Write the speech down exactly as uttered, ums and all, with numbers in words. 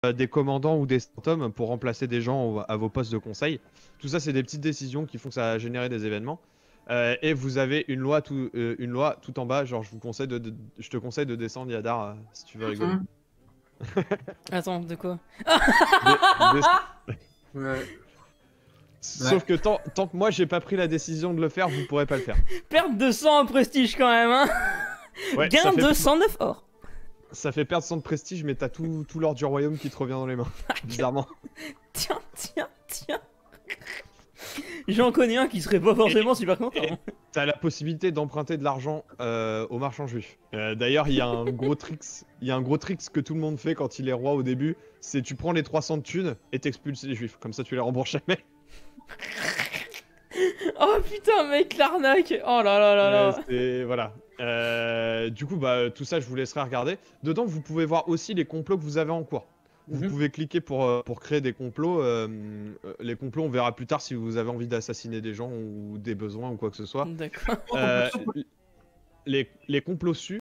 des commandants ou des fantômes pour remplacer des gens à vos postes de conseil. Tout ça, c'est des petites décisions qui font que ça a généré des événements. Euh, et vous avez une loi, tout, euh, une loi tout en bas. Genre, je vous conseille de, de- je te conseille de descendre, Yadar, euh, si tu veux rigoler. Hum, Attends, de quoi? Des- des- Ouais. Sauf que tant, tant que moi j'ai pas pris la décision de le faire, vous pourrez pas le faire. Perte de sang en prestige quand même, hein. Ouais, Gain ça fait, de cent neuf or. ça fait perdre cent de prestige, mais t'as tout, tout l'or du royaume qui te revient dans les mains. Bizarrement. Tiens, tiens, tiens. J'en connais un qui serait pas forcément super content. Et t'as la possibilité d'emprunter de l'argent euh, aux marchands juifs. Euh, D'ailleurs, il y a un gros tricks, il y a un gros tricks que tout le monde fait quand il est roi au début, c'est tu prends les trois cents de thunes et t'expulses les juifs. Comme ça, tu les rembourses jamais. Oh putain, mec, l'arnaque. Oh là là là là. Euh, c'est- voilà. Euh, du coup, bah, tout ça, je vous laisserai regarder. Dedans, vous pouvez voir aussi les complots que vous avez en cours. Vous Mhm. pouvez cliquer pour, euh, pour créer des complots. euh, euh, les complots, on verra plus tard si vous avez envie d'assassiner des gens ou des besoins ou quoi que ce soit. D'accord. Euh, les, les complots su